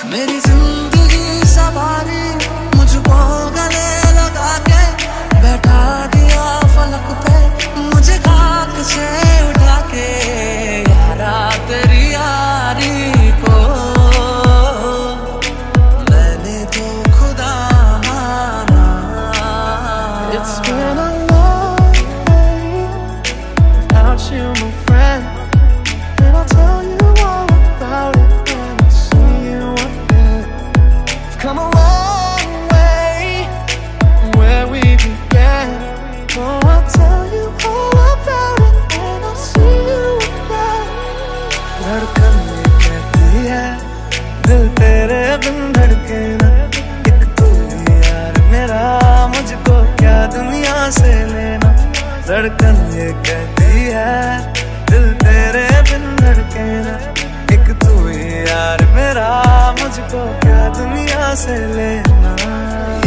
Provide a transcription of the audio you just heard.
मेरी जिंदगी सवारी मुझको गले लगा के बैठा दिया फलक पे, मुझे खाक से उठा के यारा तेरी यारी को मैंने तो खुदा माना। It's been a long day without you, my friend, and I'll tell you all about it when I see you again. We've come a long way from where we began. Oh, I'll tell you all about it when I see you again. धड़कन ये कहती है दिल तेरे बिन धड़के ना, एक तू ही यार मेरा, मुझको क्या दुनिया से लेना। धड़कन ये कहती है दिल तेरे बिन धड़के ना, एक तू ही यार मेरा, मुझको क्या दुनिया से लेना।